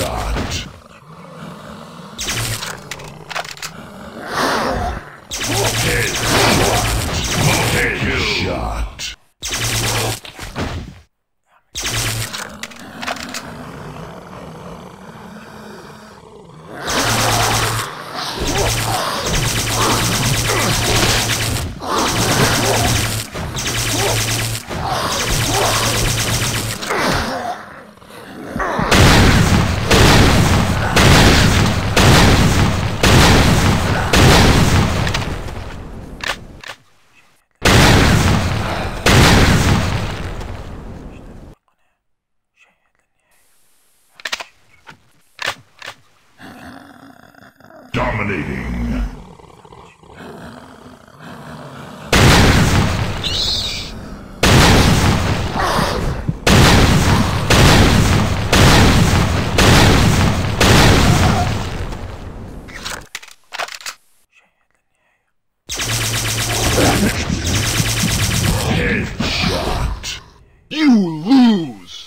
Headshot. Headshot. Dominating. Headshot. You lose.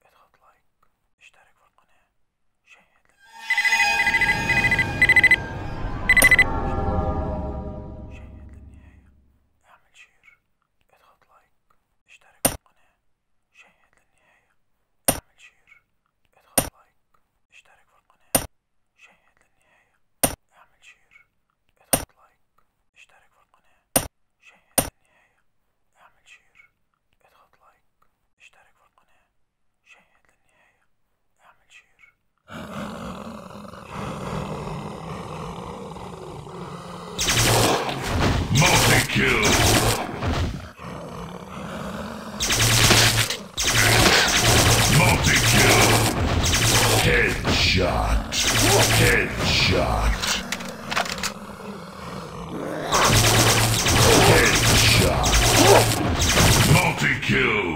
Multi-kill. Multi-kill. Headshot. Headshot. Headshot. Multi-kill.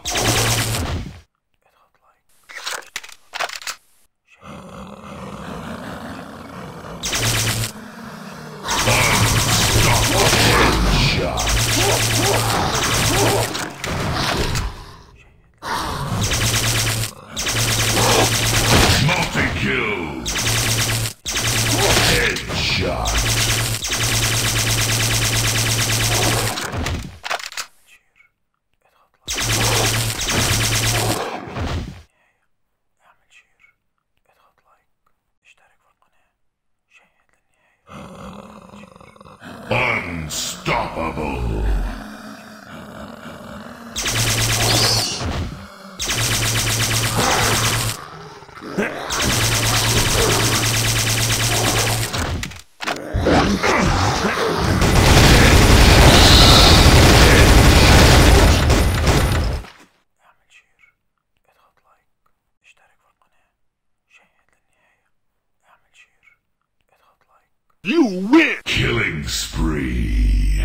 Multi-kill. Headshot. Unstoppable. You win! Killing spree.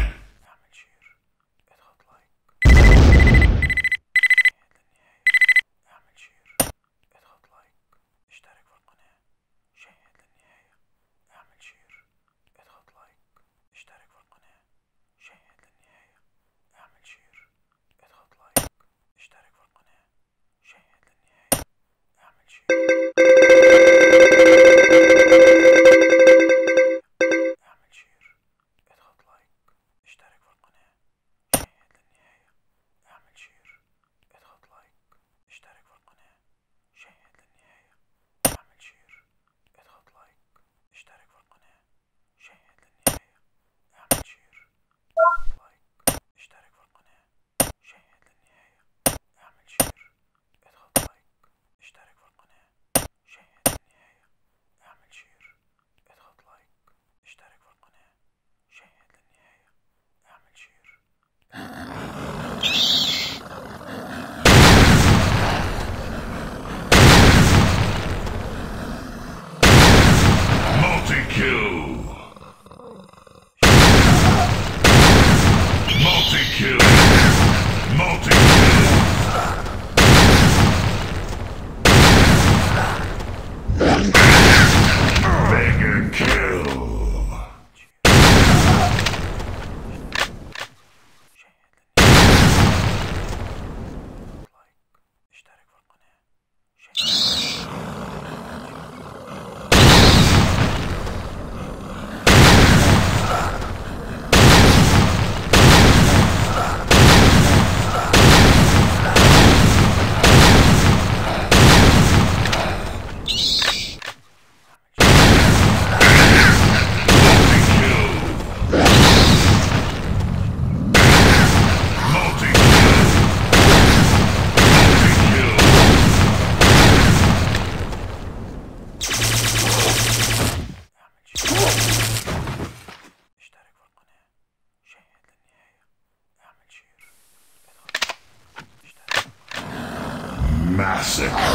Massacre.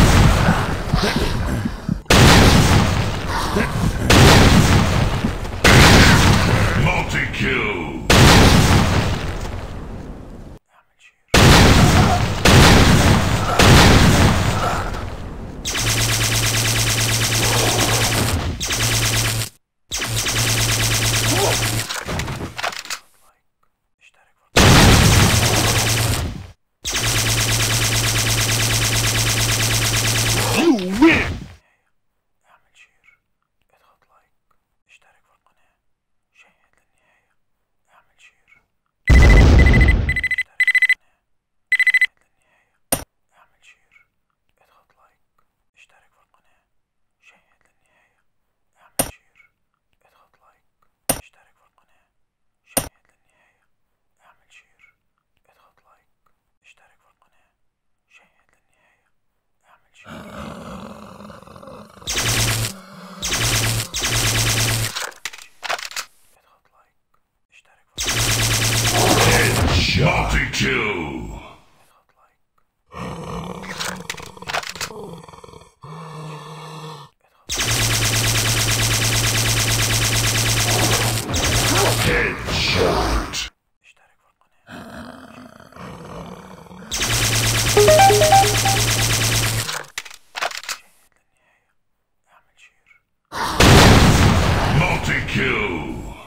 Multi-kill. Multi-kill. Headshot. Multi-kill.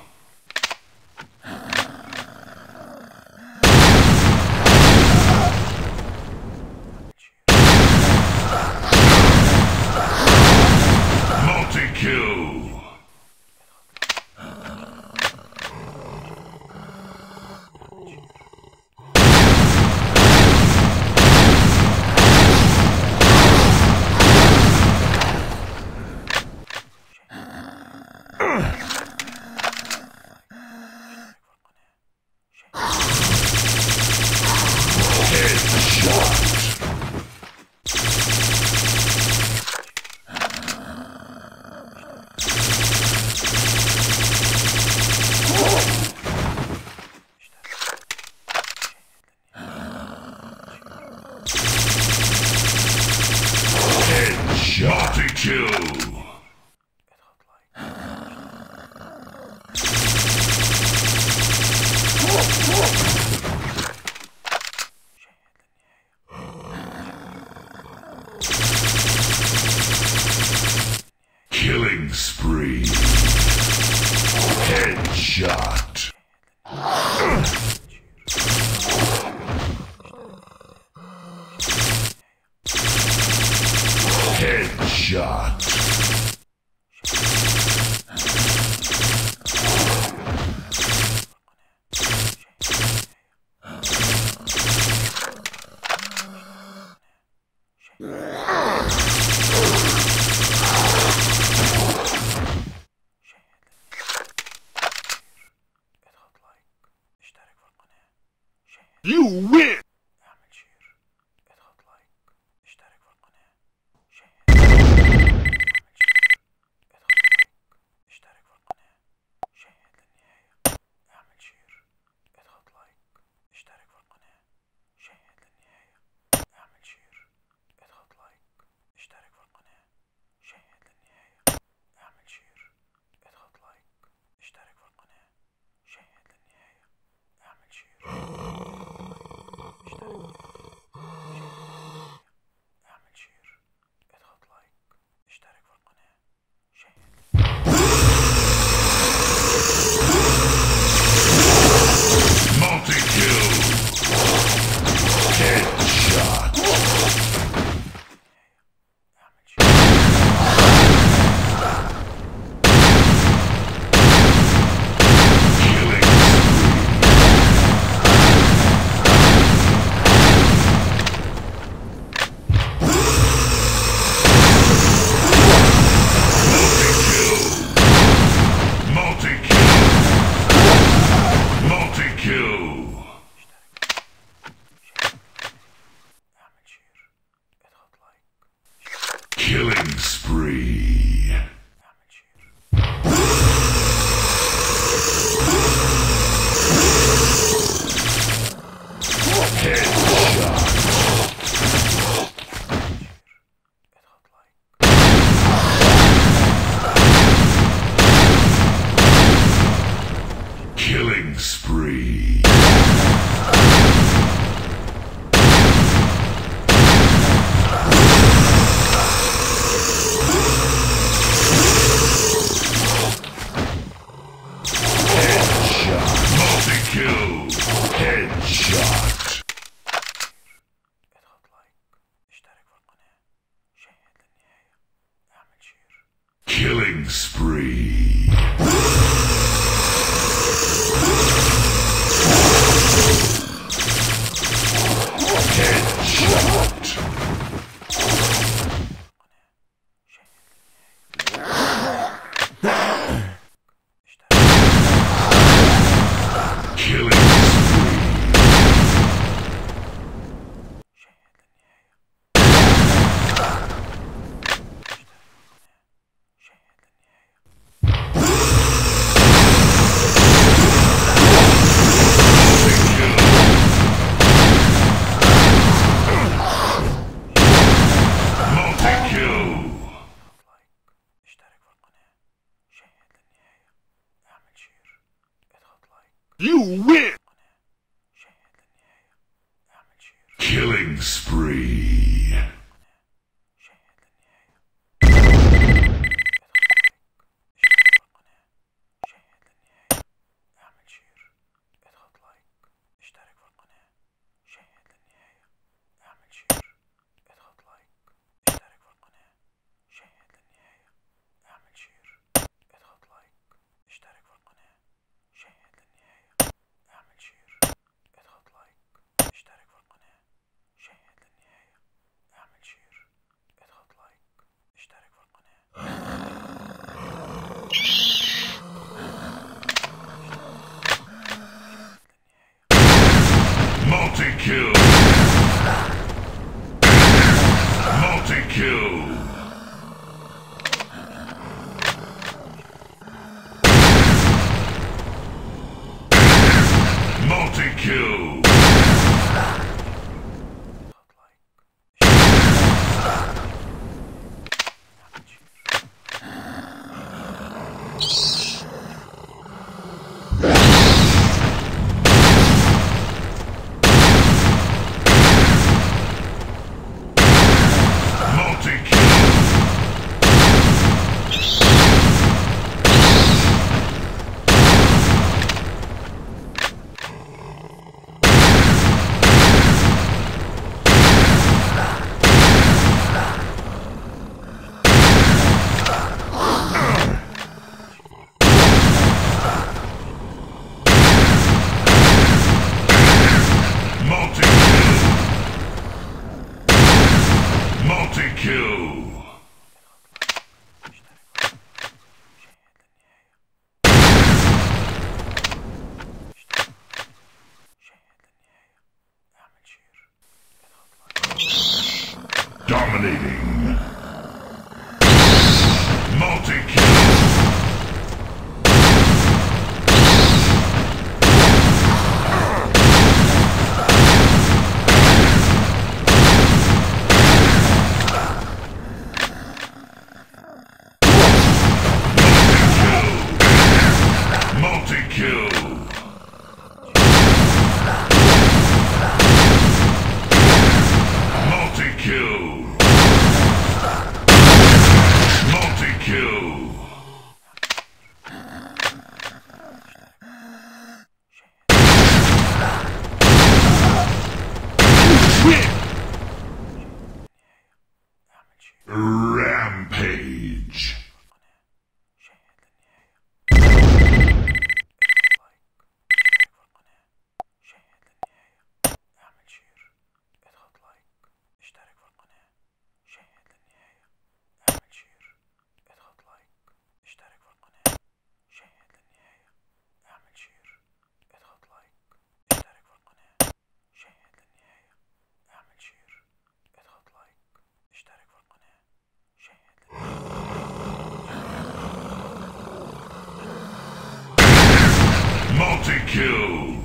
Multi-kill. Killing spree. Headshot. Headshot. You win! Killing spree. Headshot. spree. Headshot. Killing spree. You win! Killing spree. Multi-kill! Multi-kill! Multi-kill! Multi-kill! Dominating! Multi-kill! Rampage. Multi-kill!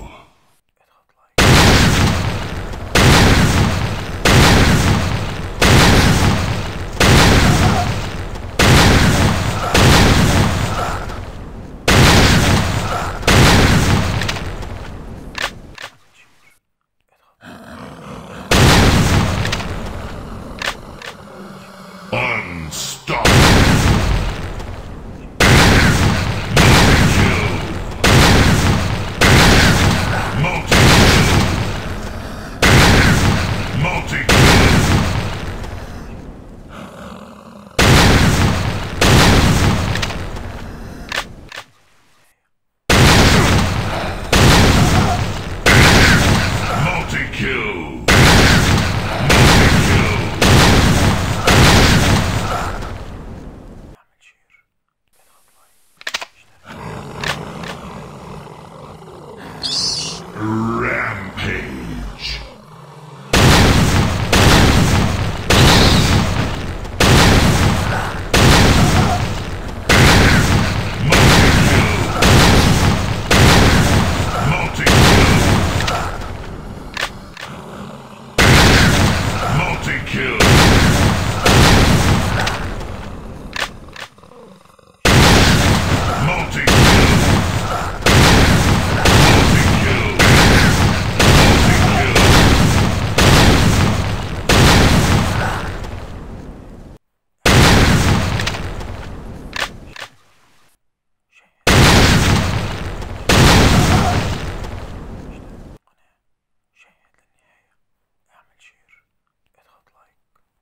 Unstoppable! Multi-kill!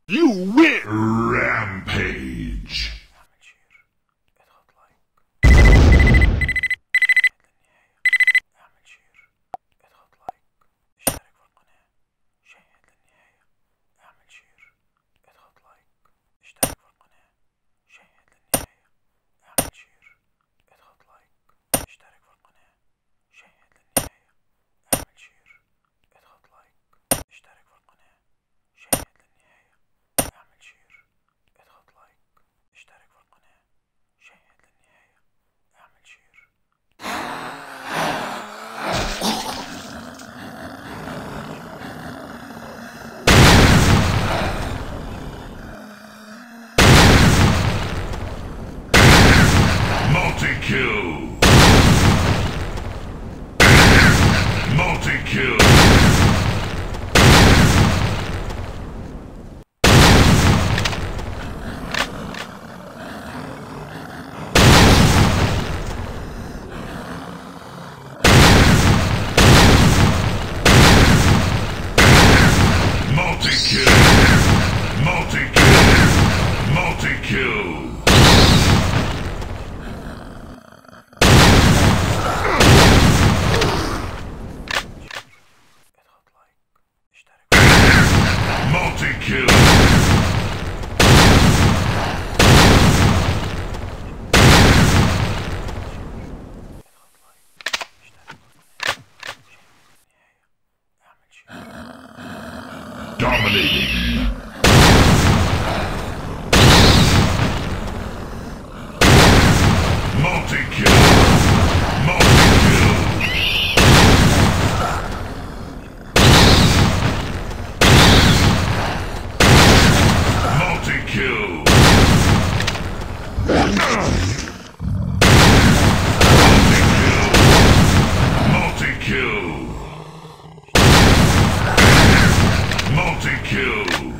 You win! Rampage! اعمل شير، اضغط لايك. اعمل شير، اضغط لايك. اشترك في القناة، شاهد للنهاية. اعمل شير، اضغط لايك. اشترك في القناة، شاهد للنهاية. اعمل شير، اضغط لايك. اشترك في القناة، شاهد للنهاية. اعمل شير، اضغط لايك. اشترك في القناة، شاهد للنهاية. اعمل شير، اضغط لايك. اشترك في القناة، شاهد للنهاية. اعمل شير. Multi-kill! Multi-kill! Multi-kill! Multi-kill! Multi-kill! اضغط لايك. اشترك في Multi-kill! اضغط لايك. اشترك في القناة، شاهد للنهاية. اعمل شير. Dominating! Multi-kill! Multi-kill! Multi-kill! Multi-kill! Multi-kill!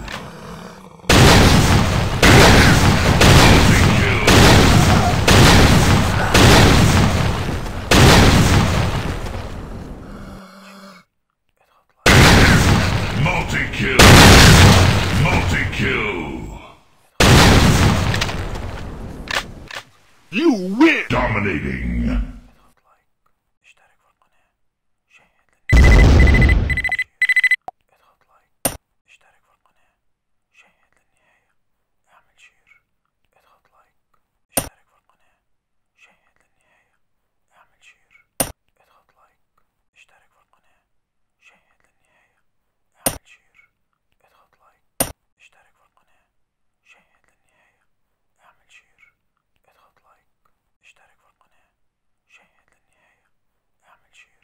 Multi-kill! Multi-kill! You win! Dominating! اضغط لايك. اشترك في القناة، شاهد للنهاية. اضغط لايك. اشترك في القناة، شاهد للنهاية. اعمل شير، اضغط لايك. اشترك في القناة، شاهد للنهاية. اعمل شير، اضغط لايك. اشترك في القناة، شاهد للنهاية. اعمل شير، اضغط لايك. اشترك في القناة، شاهد للنهاية. اعمل شير، اضغط لايك. اشترك في القناة، شاهد للنهاية. اعمل شير.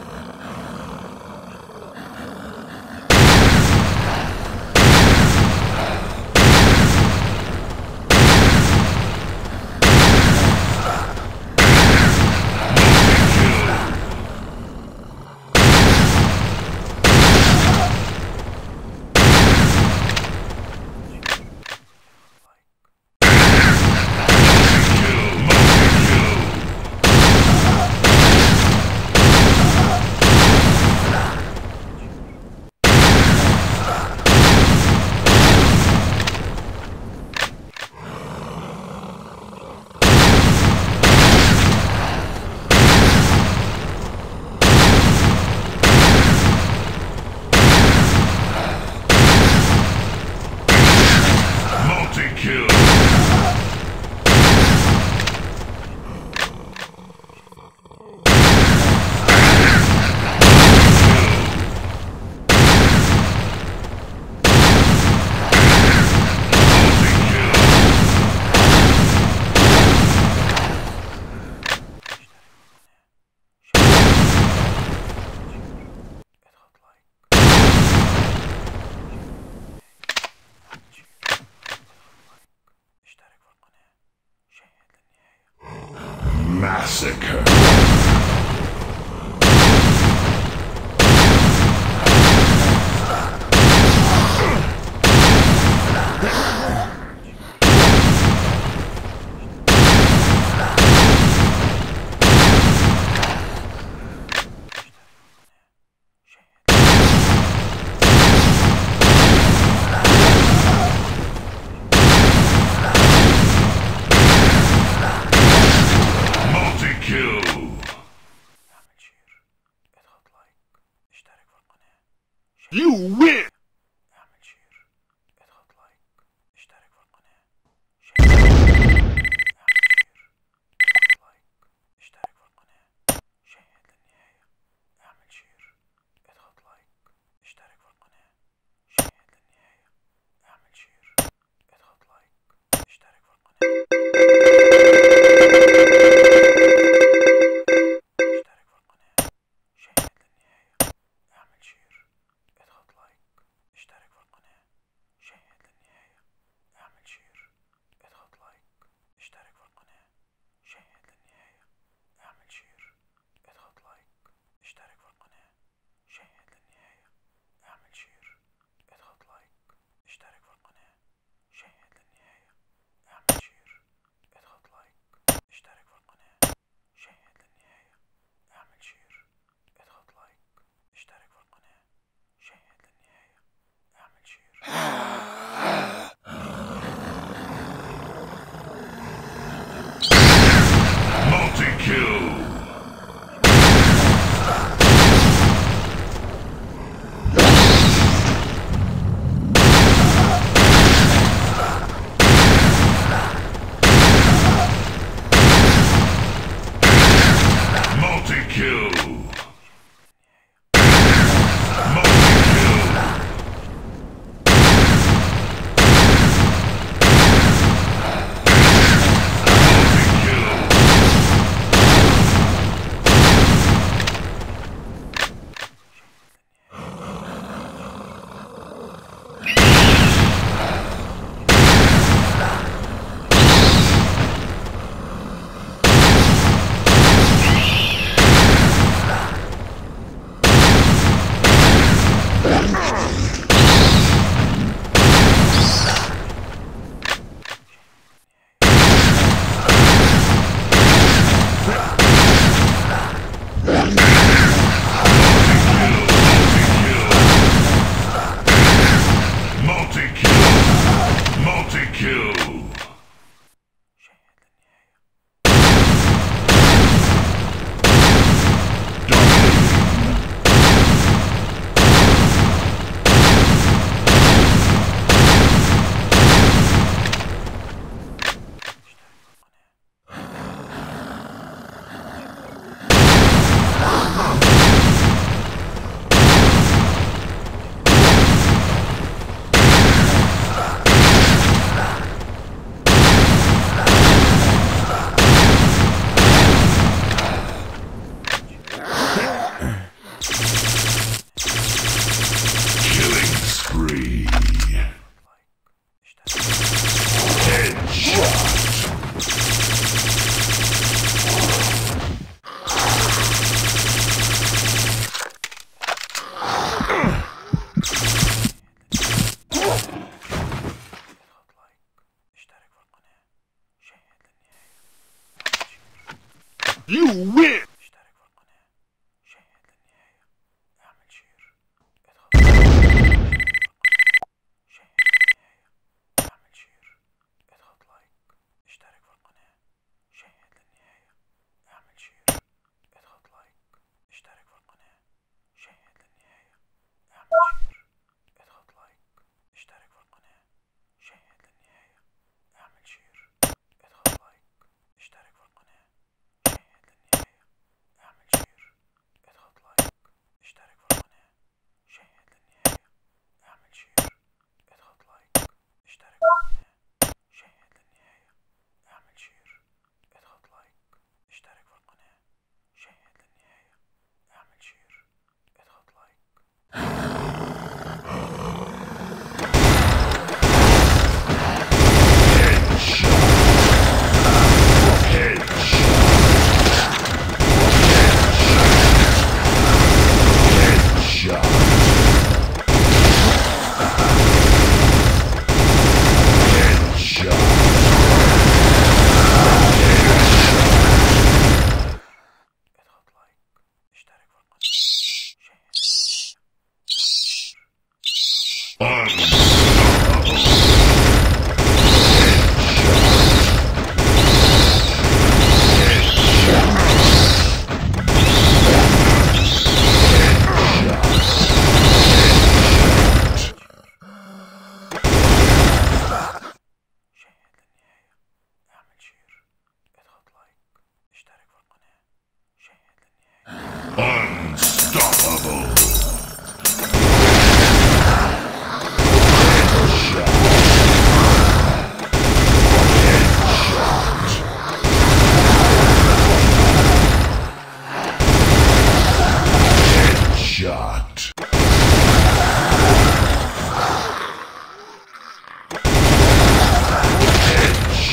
Multi-kill! اضغط لايك. اشترك في القناة، شاهد للنهاية. Massacre! You win! اعمل شير، اضغط لايك، اشترك في القناة، شير، اعمل شير، اضغط لايك، اشترك في القناة، شاهد للنهاية، اعمل شير، اضغط لايك، اشترك في القناة، شاهد للنهاية، اعمل شير، اضغط لايك، اشترك في القناة، اشترك في القناة، شاهد للنهاية، اعمل شير، اضغط لايك، اشترك في القناة، شاهد للنهاية، اعمل شير، اضغط لايك، اشترك في القناة، شاهد للنهاية، اعمل شير، اضغط لايك، اشترك في القناة، شاهد للنهاية، اعمل شير، اضغط لايك، اشترك في القناة، شاهد للنهاية، اعمل شير، اضغط لايك، اشترك في القناة، شاهد للنهاية، اعمل شير، اضغط لايك، اشترك في القناة، شاهد للنهاية، اعمل شير. Multi-kill! Multi-kill! Multi-kill! Multi-kill! Multi-kill! شاهد للنهاية. اشترك في القناة. Killing spree! لايك، اشترك. Headshot! اضغط لايك، اشترك في القناة، شاهد للنهاية، اعمل شير، You win! اشترك في القناة، شاهد للنهاية، اعمل شير، اضغط لايك، شاهد للنهاية، اعمل شير، اضغط لايك، اشترك في القناة، شاهد للنهاية، اعمل شير، اضغط لايك، اشترك في القناة، شاهد للنهاية، اعمل شير، اضغط لايك، اشترك في القناة، شاهد للنهاية، اعمل شير، اضغط لايك، اشترك في القناة، شاهد للنهاية،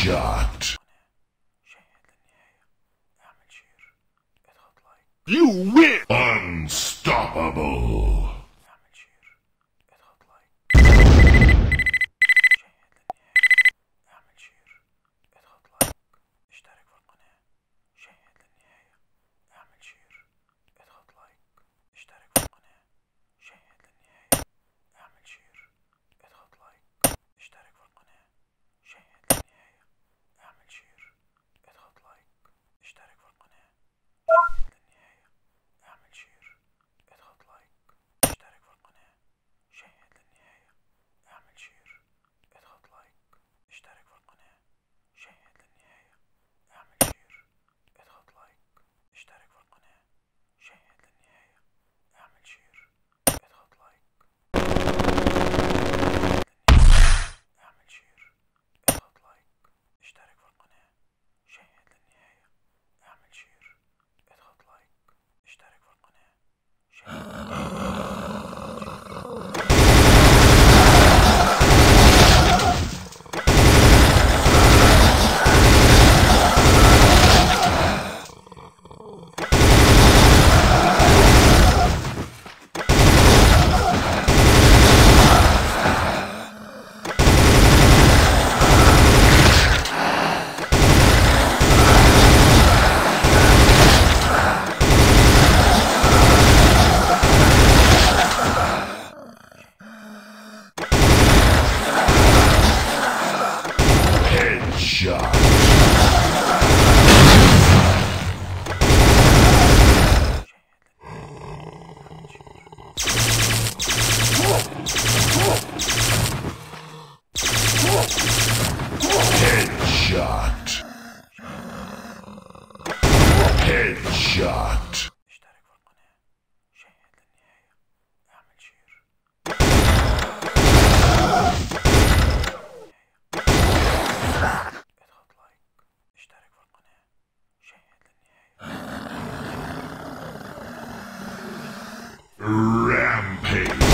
Headshot. شاهد للنهاية. اعمل شير. اضغط لايك. You win. Unstoppable. اعمل شير. اضغط لايك. شاهد للنهاية. اعمل شير. اضغط لايك. اشترك في القناة. شاهد للنهاية. اعمل شير. اضغط لايك. اشترك في القناة. شاهد للنهاية. اعمل شير. اضغط لايك. اشترك في القناة. شاهد للنهاية. اعمل شير. اضغط لايك. اشترك في القناة. شاهد للنهاية. اعمل شير. اضغط لايك. اشترك في القناة. شاهد للنهاية. اعمل شير. اضغط لايك. اشترك في القناة. شاهد للنهاية. اعمل شير. اضغط لايك. اشترك في القناة. شاهد للنهاية. اعمل شير. اضغط لايك. اعمل شير. اضغط لايك. اشترك في القناة. شاهد للنهاية. اعمل شير. اضغط لايك. اشترك في القناة. شاهد Headshot. Headshot. Headshot. اشترك في القناة. شاهد للنهاية. اعمل شير. اضغط لايك. اشترك في القناة. شاهد للنهاية. Rampage.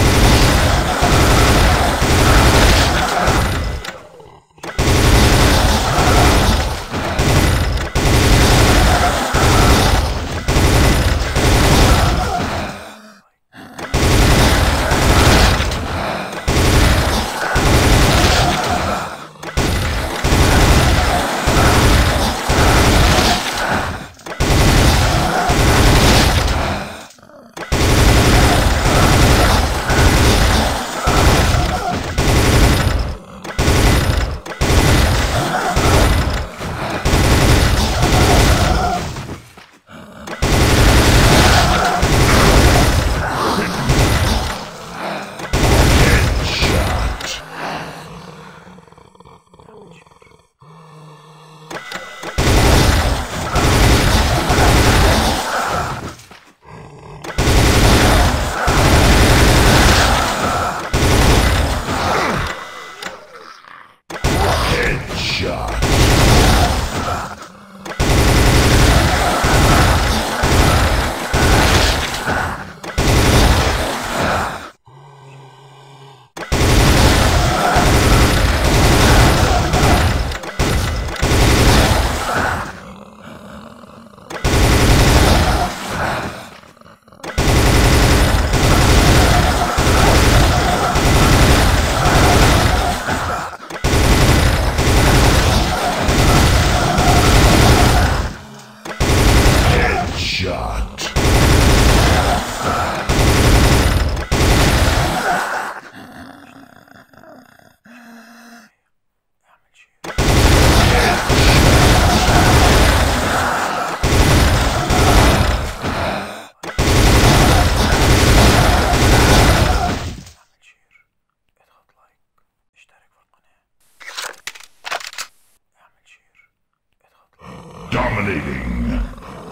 Dominating.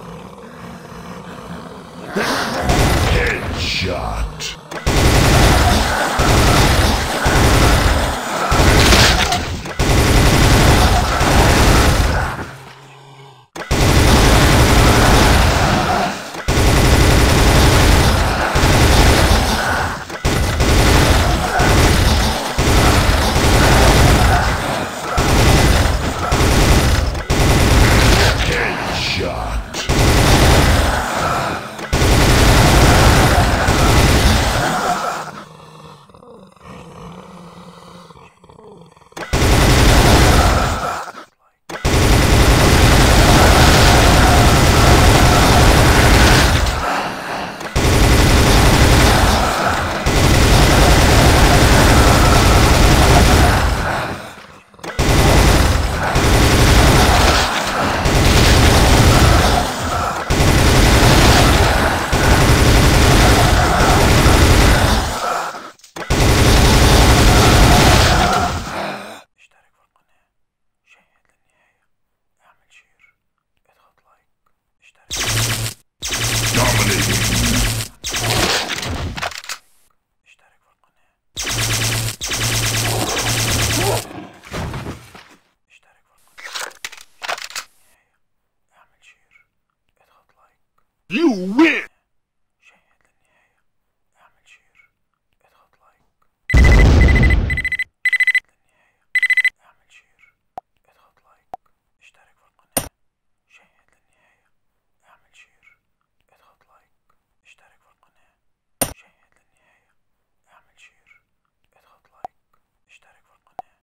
Headshot. You win!